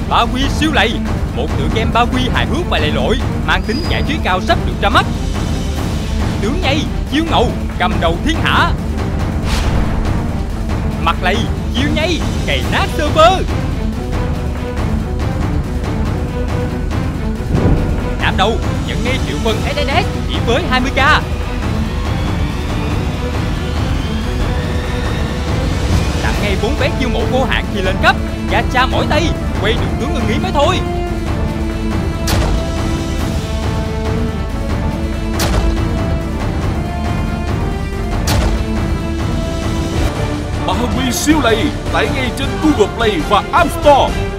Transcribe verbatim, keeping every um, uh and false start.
Ba Quy siêu lầy, một tựa game ba Quy hài hước và lầy lội, mang tính giải trí cao sắp được ra mắt. Tướng nhây, chiêu ngầu, cầm đầu thiên hạ. Mặt lầy, chiêu nhây, cày nát server. Nạp đầu, nhận ngay triệu phần ét ét ét chỉ với hai mươi k. Tặng ngay bốn vé chiêu mộ vô hạn khi lên cấp. Gacha mỏi tay, quay được tướng ưng ý mới thôi. ba Quy siêu lầy tải ngay trên Google Play và App Store.